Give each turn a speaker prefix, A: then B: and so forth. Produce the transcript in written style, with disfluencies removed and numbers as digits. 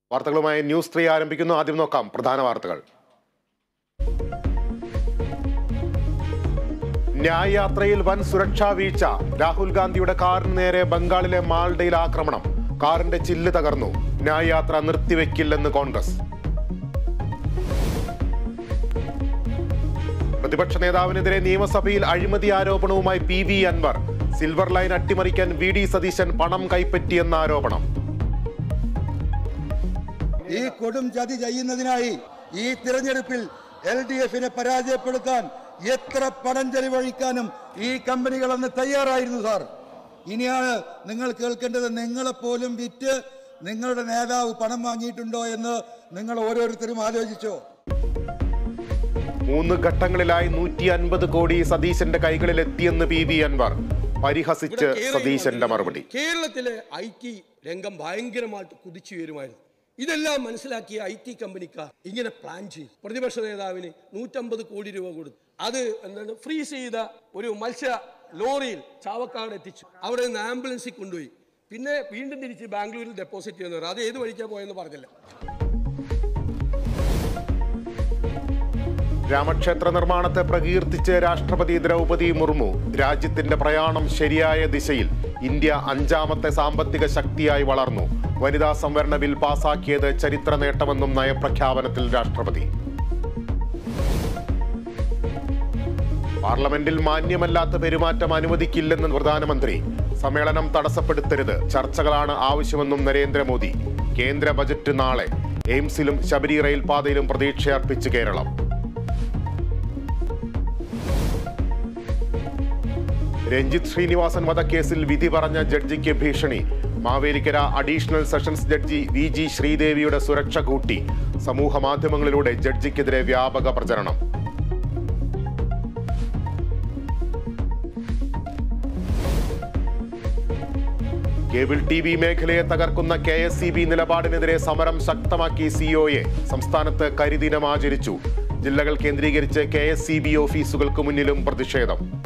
A: വാർത്തകളുമായി ന്യൂസ് 3 ആരംഭിക്കുന്നു. ആദ്യം നോക്കാം പ്രധാന വാർത്തകൾ. ന്യായ് യാത്രയിൽ വൻ സുരക്ഷാ വീഴ്ച. രാഹുൽ ഗാന്ധിയുടെ കാറിന് നേരെ ബംഗാളിലെ മാൾഡയിൽ ആക്രമണം. കാറിന്റെ ചില്ല് തകർന്നു. ന്യായ് യാത്ര നിർത്തിവെക്കില്ലെന്ന് കോൺഗ്രസ്. പ്രതിപക്ഷ നേതാവിനെതിരെ നിയമസഭയിൽ അഴിമതി ആരോപണവുമായി PV അൻവർ. സിൽവർ ലൈൻ അട്ടിമറിക്കാൻ VD സതീശൻ പണം കൈപ്പറ്റിയെന്ന ആരോപണം.
B: ഈ കൊടും ചതി ചെയ്യുന്നതിനായി ഈ തിരഞ്ഞെടുപ്പിൽ LDF-നെ പരാജയപ്പെടുത്താൻ എത്ര പണം ചെലവഴിക്കാനും ഈ കമ്പനികൾ അന്ന് തയ്യാറായിരുന്നു സാർ. ഇനിയാണ് നിങ്ങൾ കേൾക്കേണ്ടത്. നിങ്ങളെപ്പോലും വിറ്റ് നിങ്ങളുടെ നേതാവ് പണം വാങ്ങിയിട്ടുണ്ടോ എന്ന് നിങ്ങൾ ഓരോരുത്തരും ആലോചിച്ചോ?
A: 3 ഘട്ടങ്ങളിലായി 150 കോടി സതീശന്റെ കൈകളിൽ എത്തിയെന്ന് PV അൻവർ. പരിഹസിച്ച് സതീശന്റെ മറുപടി.
C: കേരളത്തിലെ IT രംഗം ഭയങ്കരമായിട്ട് കുതിച്ചുയരുമായിരുന്നു. ഇതെല്ലാം മനസ്സിലാക്കിയ IT കമ്പനിക്കാർ ഇങ്ങനെ പ്ലാൻ ചെയ്തു. പ്രതിപക്ഷ നേതാവിന് 150 കോടി രൂപ കൊടുത്തു. അത് എന്താണ് ഫ്രീസ് ചെയ്ത ഒരു മത്സ്യ ലോറിയിൽ ചാവക്കാട് എത്തിച്ചു. അവിടെ നിന്ന് ആംബുലൻസിൽ കൊണ്ടുപോയി. പിന്നെ വീണ്ടും തിരിച്ച് ബാംഗ്ലൂരിൽ ഡെപ്പോസിറ്റ് ചെയ്യുന്നവർ അത് ഏത് വഴിക്കാ പോയെന്ന് പറഞ്ഞില്ല.
A: രാമക്ഷേത്ര നിർമ്മാണത്തെ പ്രകീർത്തിച്ച് രാഷ്ട്രപതി ദ്രൗപദി മുർമു. രാജ്യത്തിന്റെ പ്രയാണം ശരിയായ ദിശയിൽ. ഇന്ത്യ 5ാമത്തെ സാമ്പത്തിക ശക്തിയായി വളർന്നു. വനിതാ സംവരണ ബിൽ പാസാക്കിയത് ചരിത്ര നേട്ടമെന്നും നയപ്രഖ്യാപനത്തിൽ രാഷ്ട്രപതി. പാർലമെന്റിൽ മാന്യമല്ലാത്ത പെരുമാറ്റം അനുവദിക്കില്ലെന്ന് പ്രധാനമന്ത്രി. സമ്മേളനം തടസ്സപ്പെടുത്തരുത്, ചർച്ചകളാണ് ആവശ്യമെന്നും നരേന്ദ്രമോദി. കേന്ദ്ര ബജറ്റ് നാളെ. എയിംസിലും ശബരി റെയിൽപാതയിലും പ്രതീക്ഷയർപ്പിച്ച് കേരളം. രഞ്ജിത്ത് ശ്രീനിവാസൻ വധക്കേസിൽ വിധി പറഞ്ഞ ജഡ്ജിക്ക് ഭീഷണി. Mavelikkara additional sessions judge VG ശ്രീദേവിയുടെ സുരക്ഷ കൂട്ടി. സമൂഹ മാധ്യമങ്ങളിലൂടെ ജഡ്ജിക്കെതിരെ വ്യാപക പ്രചരണം. കേബിൾ TV മേഖലയെ തകർക്കുന്ന KSEB നിലപാടിനെതിരെ സമരം ശക്തമാക്കി COA. സംസ്ഥാനത്ത് കരിദിനം ആചരിച്ചു. ജില്ലകൾ കേന്ദ്രീകരിച്ച് KSEB ഓഫീസുകൾക്ക് മുന്നിലും പ്രതിഷേധം.